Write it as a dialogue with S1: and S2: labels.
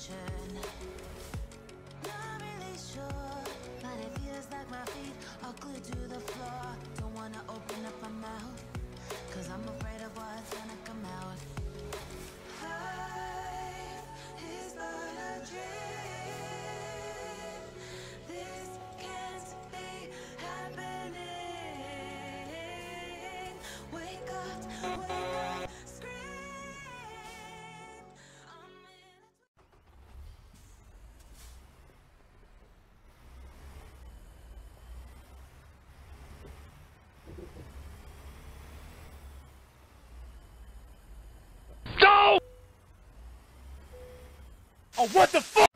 S1: attention. Not really sure, but it feels like my feet are glued to the floor. Don't wanna open up my mouth, cause I'm afraid of what's gonna come out. Life is but a dream. This can't be happening. Wake up, scream. I'm in
S2: Oh, what the fuck?